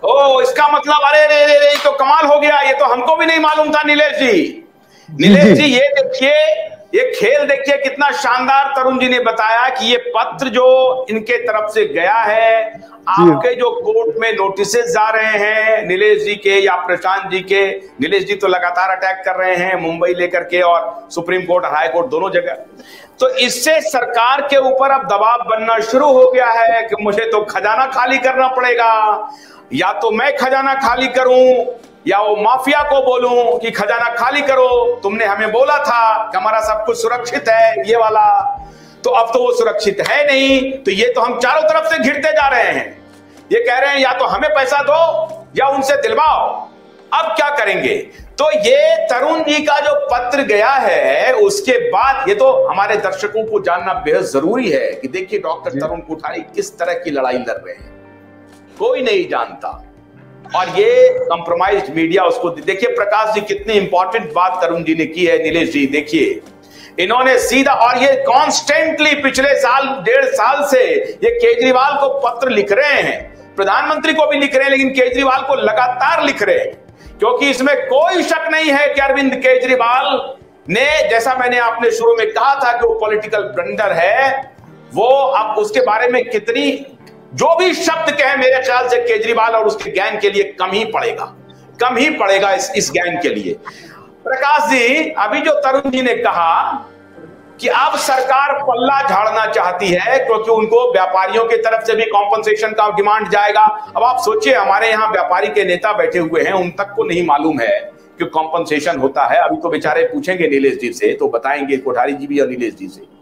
ओ इसका मतलब अरे रे रे रे तो कमाल हो गया, ये तो हमको भी नहीं मालूम था नीलेश जी। नीलेश जी ये देखिए, ये खेल देखिए कितना शानदार तरुण जी ने बताया कि ये पत्र जो इनके तरफ से गया है, आपके जो कोर्ट में नोटिसेस जा रहे हैं नीलेश जी के या प्रशांत जी के, नीलेश जी तो लगातार अटैक कर रहे हैं मुंबई लेकर के और सुप्रीम कोर्ट हाई कोर्ट दोनों जगह, तो इससे सरकार के ऊपर अब दबाव बनना शुरू हो गया है कि मुझे तो खजाना खाली करना पड़ेगा, या तो मैं खजाना खाली करूं या वो माफिया को बोलूं कि खजाना खाली करो, तुमने हमें बोला था कि हमारा सब कुछ सुरक्षित है ये वाला, तो अब तो वो सुरक्षित है नहीं, तो ये तो हम चारों तरफ से घिरते जा रहे हैं। ये कह रहे हैं या तो हमें पैसा दो या उनसे दिलवाओ, अब क्या करेंगे। तो ये तरुण जी का जो पत्र गया है उसके बाद ये तो हमारे दर्शकों को जानना बेहद जरूरी है कि देखिए डॉक्टर तरुण कोठारी किस तरह की लड़ाई लड़ रहे हैं, कोई नहीं जानता, और ये कंप्रोमाइज्ड मीडिया उसको देखिए। प्रकाश जी कितनी इंपॉर्टेंट बात तरुण जी ने की है नीलेश जी, देखिए इन्होंने सीधा, और ये कॉन्स्टेंटली पिछले साल 1.5 साल से ये केजरीवाल को पत्र लिख रहे हैं, प्रधानमंत्री को भी लिख रहे हैं, लेकिन केजरीवाल को लगातार लिख रहे हैं, क्योंकि इसमें कोई शक नहीं है कि अरविंद केजरीवाल ने, जैसा मैंने आपने शुरू में कहा था कि वो पॉलिटिकल ब्लंडर है, वो अब उसके बारे में कितनी जो भी शब्द कहे मेरे ख्याल से केजरीवाल और उसके गैंग के लिए कम ही पड़ेगा इस गैंग के लिए। प्रकाश जी अभी जो तरुण जी ने कहा कि अब सरकार पल्ला झाड़ना चाहती है क्योंकि उनको व्यापारियों की तरफ से भी कॉम्पनसेशन का डिमांड जाएगा। अब आप सोचिए हमारे यहाँ व्यापारी के नेता बैठे हुए हैं, उन तक को नहीं मालूम है कि कॉम्पनसेशन होता है, अभी तो बेचारे पूछेंगे नीलेश जी से तो बताएंगे, कोठारी जी भी और नीलेश जी से।